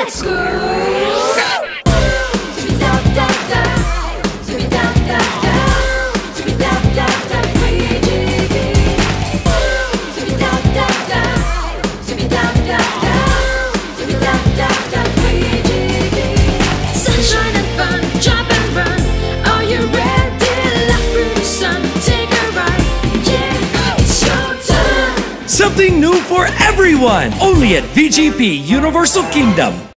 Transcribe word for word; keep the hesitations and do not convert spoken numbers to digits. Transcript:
Let's go! Sunshine and fun, jump and run. Are you ready? Laugh through the sun, take a ride. Yeah, it's showtime. Something new for everyone! Only at V G P Universal Kingdom.